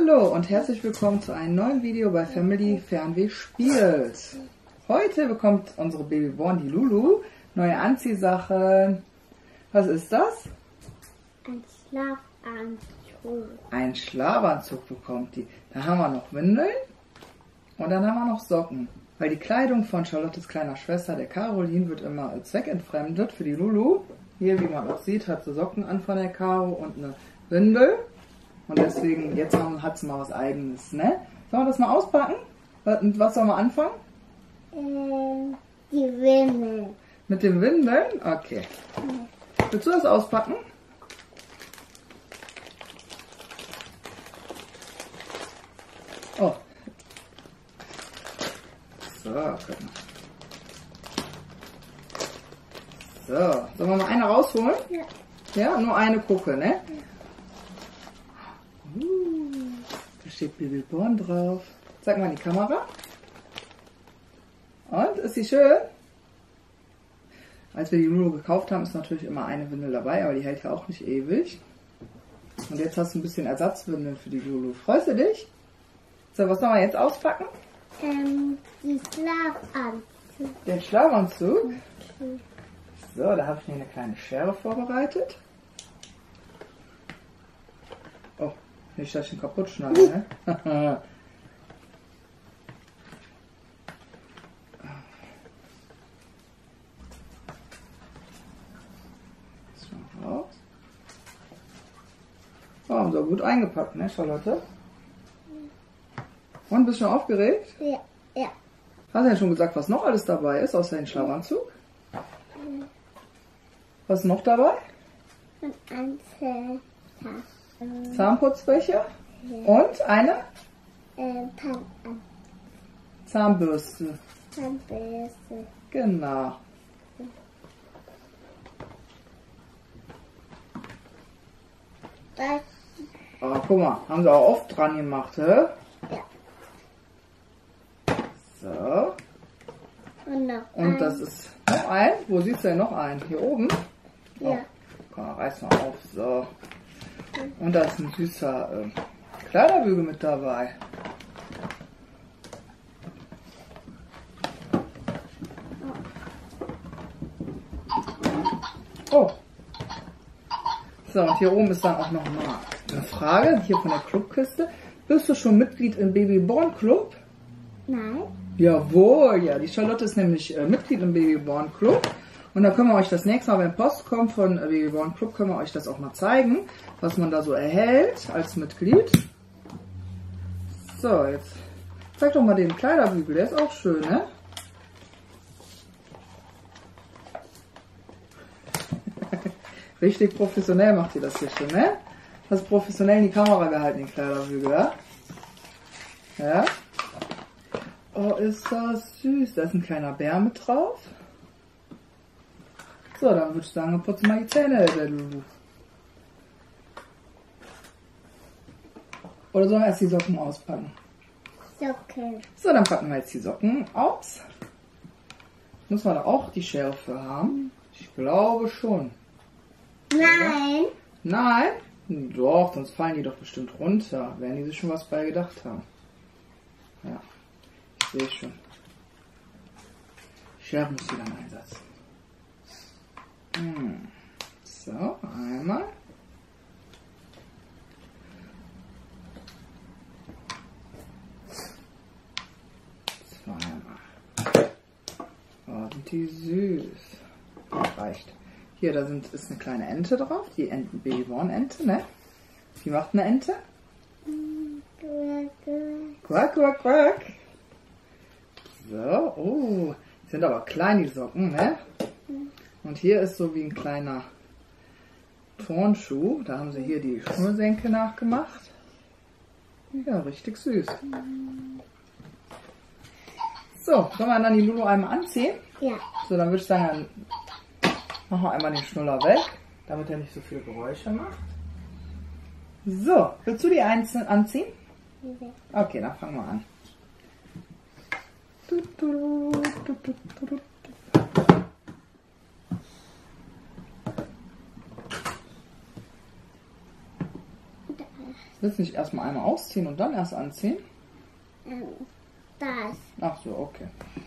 Hallo und herzlich willkommen zu einem neuen Video bei Family Fernweh spielt. Heute bekommt unsere Babyborn, die Lulu, neue Anziehsachen. Was ist das? Ein Schlafanzug. Ein Schlafanzug bekommt die. Da haben wir noch Windeln und dann haben wir noch Socken. Weil die Kleidung von Charlottes kleiner Schwester, der Caroline, wird immer zweckentfremdet für die Lulu. Hier, wie man auch sieht, hat sie Socken an von der Caro und eine Windel. Und deswegen, jetzt hat sie mal was Eigenes, ne? Sollen wir das mal auspacken? Und was sollen wir anfangen? Die Windeln. Mit den Windeln? Okay. Willst du das auspacken? Oh. So, guck mal. So, sollen wir mal eine rausholen? Ja. Ja, nur eine gucke, ne? Da steht Babyborn drauf. Zeig mal in die Kamera. Und, ist sie schön? Als wir die Lulu gekauft haben, ist natürlich immer eine Windel dabei, aber die hält ja auch nicht ewig. Und jetzt hast du ein bisschen Ersatzwindeln für die Lulu. Freust du dich? So, was sollen wir jetzt auspacken? Die Schlafanzug. Den Schlafanzug. So, da habe ich mir eine kleine Schere vorbereitet. Oh, nicht, dass ich ihn kaputt schneide, ne? So, raus. Oh, haben sie gut eingepackt, ne, Charlotte? Und, bist du schon aufgeregt? Ja, ja. Hast du ja schon gesagt, was noch alles dabei ist, außer dem Schlafanzug? Was ist noch dabei? Und ein Zelltag. Zahnputzbecher und eine Zahnbürste. Zahnbürste. Genau. Das, Oh, guck mal, haben sie auch oft dran gemacht, hä? ja. So. Und noch Und das ist noch ein. Wo siehst du denn noch einen? Hier oben? Oh, Ja. komm, reiß mal auf. So. Und da ist ein süßer Kleiderbügel mit dabei. Oh. So, und hier oben ist dann auch noch mal eine Frage, hier von der Clubkiste. Bist du schon Mitglied im Babyborn Club? Nein. Jawohl, ja. Die Charlotte ist nämlich Mitglied im Babyborn Club. Und da können wir euch das nächste Mal, wenn Post kommt von Babyborn Club, können wir euch das auch mal zeigen, was man da so erhält als Mitglied. So, jetzt zeig doch mal den Kleiderbügel, der ist auch schön, ne? Richtig professionell macht ihr das hier schon, ne? Hast professionell in die Kamera gehalten, den Kleiderbügel, ja? Ja? Oh, ist das süß. Da ist ein kleiner Bär mit drauf. So, dann würde ich sagen, putz mal die Zähne, der Lulu. Oder sollen wir erst die Socken auspacken? Socken. So, dann packen wir jetzt die Socken aus. Muss man da auch die Schere für haben? Ich glaube schon. Nein. Nein? Doch, sonst fallen die doch bestimmt runter. Werden die sich schon was bei gedacht haben. Ja, ich sehe schon. Schere muss wieder im Einsatz. So, einmal. Zweimal. Oh, sind die süß. Reicht. Hier, da ist eine kleine Ente drauf, die Babyborn-Ente, ne? Wie macht eine Ente? Quack, quack, quack. So, oh, die sind aber klein, die Socken, ne? Und hier ist so wie ein kleiner Turnschuh. Da haben sie hier die Schnürsenkel nachgemacht. Ja, richtig süß. So, sollen wir dann die Lulu einmal anziehen? Ja. So, dann würde ich sagen, dann machen wir einmal den Schnuller weg, damit er nicht so viele Geräusche macht. So, willst du die einzeln anziehen? Okay, dann fangen wir an. Willst du nicht erstmal einmal ausziehen und dann erst anziehen? Das. Ach so, okay.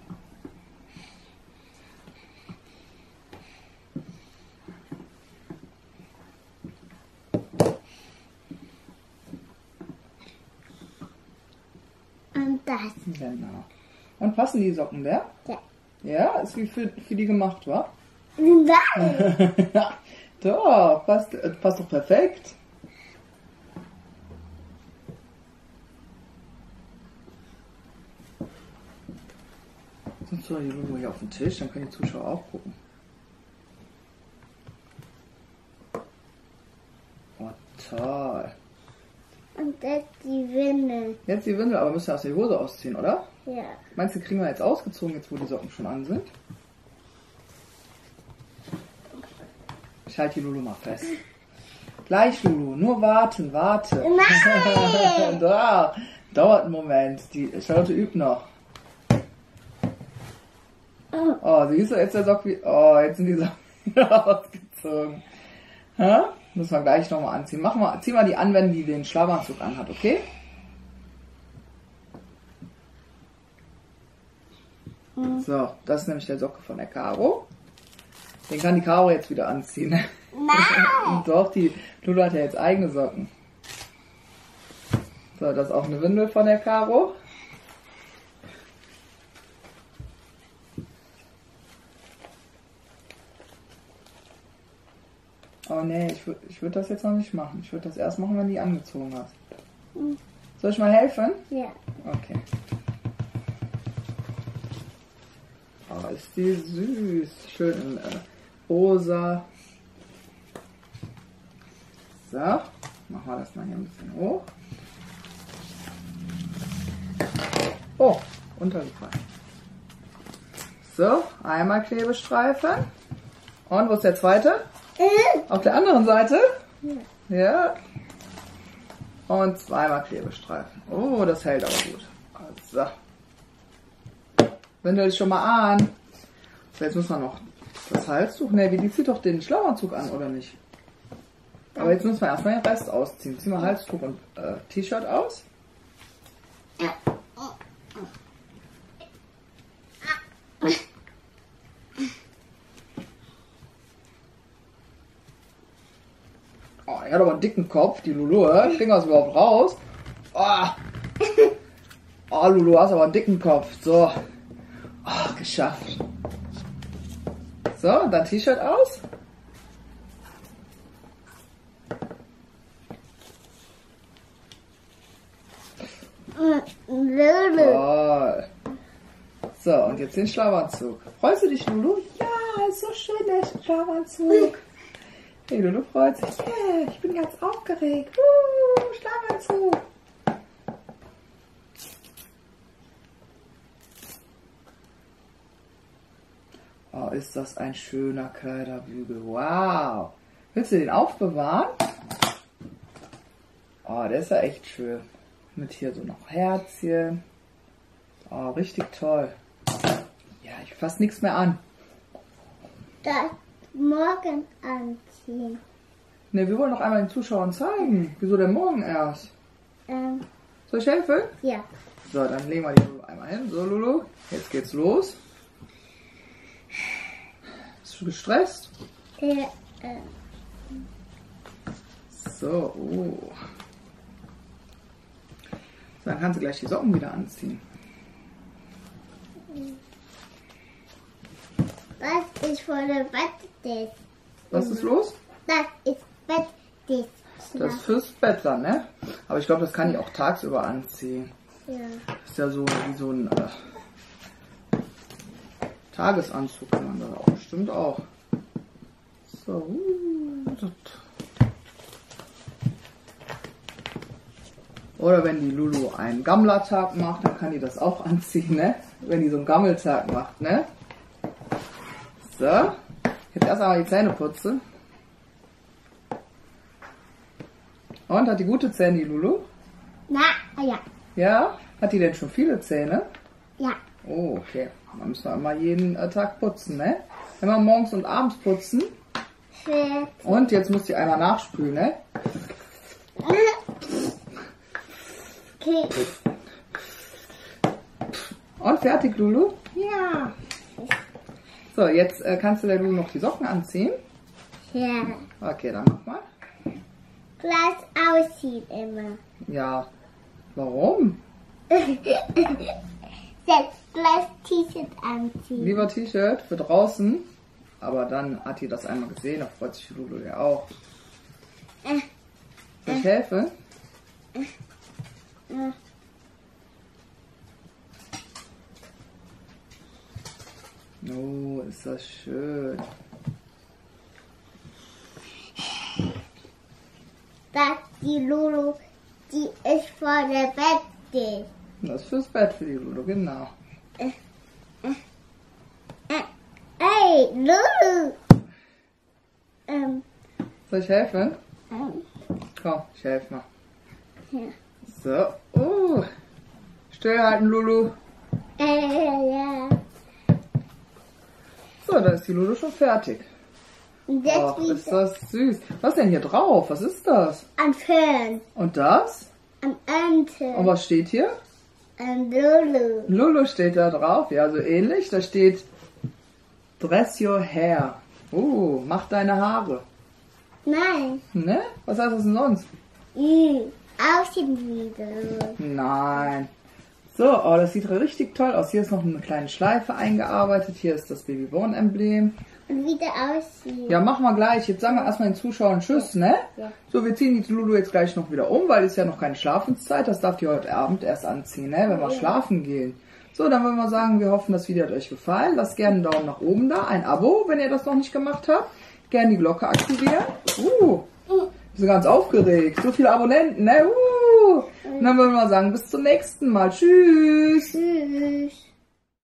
Und das. Genau. Und passen die Socken der? Ja. Ja, ist wie für die gemacht, wa? Nein. Doch, passt doch perfekt. Sonst soll die Lulu hier auf den Tisch, dann können die Zuschauer auch gucken. Oh, toll. Und jetzt die Windel. Jetzt die Windel, aber müssen wir erst die Hose ausziehen, oder? Ja. Meinst du, kriegen wir jetzt ausgezogen, jetzt wo die Socken schon an sind? Ich halte die Lulu mal fest. Gleich, Lulu, nur warten, warte. Nein! Da, dauert einen Moment. Die Charlotte übt noch. Oh, siehst du, jetzt der Sock wie. Oh, jetzt sind die Socken ausgezogen. Hä? Müssen wir gleich nochmal anziehen. Zieh mal die an, wenn die den Schlafanzug anhat, okay? So, das ist nämlich der Socke von der Caro. Den kann die Caro jetzt wieder anziehen. Nein! Doch, die Lulu hat ja jetzt eigene Socken. So, das ist auch eine Windel von der Caro. Oh nee, ich würd das jetzt noch nicht machen. Ich würde das erst machen, wenn du die angezogen hast. Soll ich mal helfen? Ja. Okay. Oh, ist die süß. Schön in rosa. So, machen wir das mal hier ein bisschen hoch. Oh, untergefallen. So, einmal Klebestreifen. Und wo ist der zweite? Auf der anderen Seite? Ja. Und zweimal Klebestreifen. Oh, das hält aber gut. So. Windel ist schon mal an. So, jetzt müssen wir noch das Halstuch. Ne, die zieht doch den Schlafanzug an, oder nicht? Aber jetzt müssen wir erstmal den Rest ausziehen. Ziehen wir Halstuch und T-Shirt aus. Oh, die hat aber einen dicken Kopf, die Lulu. Kriegen wir das überhaupt raus? Oh. Oh, Lulu, hast aber einen dicken Kopf. So. Oh, geschafft. So, dann T-Shirt aus. Lulu. Toll. So, und jetzt den Schlafanzug. Freust du dich, Lulu? Ja, ist so schön, der Schlafanzug. Hey, Lulu freut sich. Yeah, ich bin ganz aufgeregt. Schlafanzug. Oh, ist das ein schöner Kleiderbügel. Wow. Willst du den aufbewahren? Oh, der ist ja echt schön. Mit hier so noch Herzchen. Oh, richtig toll. Ja, ich fasse nichts mehr an. Das morgen anziehen. Ne, wir wollen noch einmal den Zuschauern zeigen. Wieso denn morgen erst? Soll ich helfen? Ja. So, dann legen wir die Lulu einmal hin. So, Lulu, jetzt geht's los. Bist du gestresst? So, oh. So, dann kannst du gleich die Socken wieder anziehen. Was ist vor der Bett? Was ist los? Das ist Bett. Das ist fürs Bett dann, ne? Aber ich glaube, das kann ich auch tagsüber anziehen. Ja. Das ist ja so wie so ein Tagesanzug, kann man da auch bestimmt auch. So. Oder wenn die Lulu einen Gammlertag macht, dann kann die das auch anziehen, ne? Wenn die so einen Gammeltag macht, ne? So. Jetzt erst einmal die Zähne putzen. Und, hat die gute Zähne, die Lulu? Ja. Ja? Hat die denn schon viele Zähne? Ja. Oh, okay. Dann müssen wir immer jeden Tag putzen, ne? Immer morgens und abends putzen. Und jetzt muss die einmal nachspülen, ne? Okay. Und fertig, Lulu? Ja. So, jetzt kannst du der Lulu noch die Socken anziehen. Ja. Okay, dann mach mal. Gleich aussieht immer. Ja. Warum? Selbst gleich T-Shirt anziehen. Lieber T-Shirt für draußen. Aber dann hat die das einmal gesehen, da freut sich Lulu ja auch. Soll ich helfen? Oh, ist das schön. Das die Lulu, die ist vor der Bett. Das ist fürs Bett für die Lulu, genau. Hey, Lulu! Soll ich helfen? Komm, ich helfe mal. Ja. So, stillhalten, Lulu. Ja. So, dann ist die Lulu schon fertig. Und jetzt Ach, ist wieder das süß. Was ist denn hier drauf? Was ist das? an Föhn, Und das? an Ente, Und was steht hier? an Lulu. Lulu steht da drauf. Ja, so ähnlich. Da steht Dress your hair. Mach deine Haare. Nein, Ne? Was heißt das denn sonst? aussehen wieder. Nein. So, oh, das sieht richtig toll aus. Hier ist noch eine kleine Schleife eingearbeitet. Hier ist das Babyborn-Emblem. Und wieder aussehen. Ja, machen wir gleich. Jetzt sagen wir erstmal den Zuschauern Tschüss, ne? Ja. So, wir ziehen die Lulu jetzt gleich noch wieder um, weil es ja noch keine Schlafenszeit. Das darf die heute Abend erst anziehen, ne? Wenn wir schlafen gehen. So, dann würden wir sagen, wir hoffen, das Video hat euch gefallen. Lasst gerne einen Daumen nach oben da, ein Abo, wenn ihr das noch nicht gemacht habt. Gerne die Glocke aktivieren. Wir sind ganz aufgeregt. So viele Abonnenten, ne? Und dann würden wir sagen, bis zum nächsten Mal. Tschüss. Tschüss.